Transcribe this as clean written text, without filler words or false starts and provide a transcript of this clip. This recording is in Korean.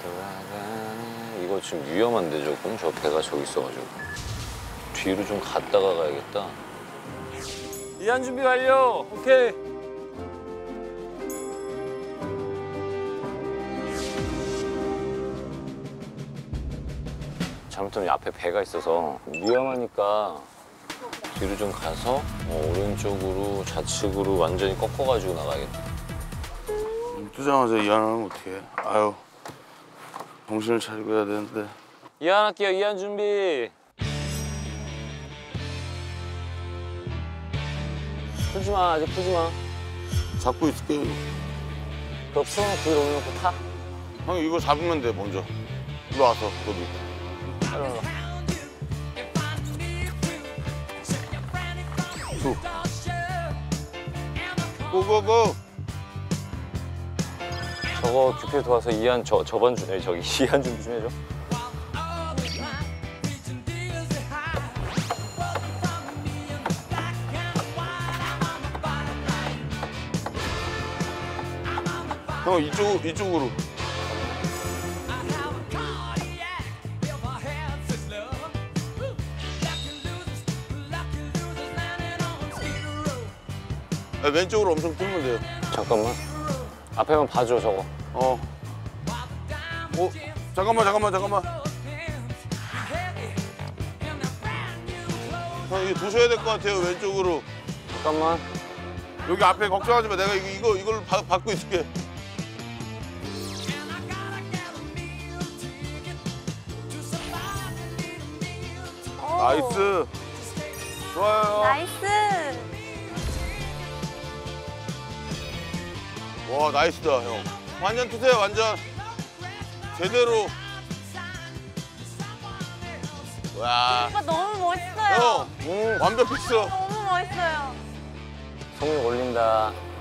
이거 지금 위험한데 조금 저 배가 저기 있어가지고 뒤로 좀 갔다가 가야겠다. 이안 준비 완료. 오케이. 잘못하면 앞에 배가 있어서 위험하니까 뒤로 좀 가서 오른쪽으로 좌측으로 완전히 꺾어가지고 나가야겠다. 뜨자마자 이안하면 어떡해. 아유, 정신을 차리고 해야 되는데. 이안 할게요. 이안 준비. 풀지 마. 아직 풀지 마. 잡고 있을게. 그거 풀어놓고 위로 올려놓고 타. 형 이거 잡으면 돼 먼저. 일로 와서 거기. 빨리 올라. 두. 고고고. 저거 규표 도와서 이안 저번 주 저기 이안 준비 좀 해줘. 형 이쪽으로. 아, 왼쪽으로 엄청 틀면 돼요. 잠깐만. 앞에만 봐줘 저거. 잠깐만. 형 이거 도셔야 될 것 같아요. 왼쪽으로. 잠깐만. 여기 앞에 걱정하지 마. 내가 이걸 받고 있을게. 나이스. 좋아요. 나이스. 와, 나이스다, 형. 완전 트세요, 완전. 제대로. 와. 오빠 너무 멋있어요. 형, 완벽했어. 너무 멋있어요. 성민 올린다.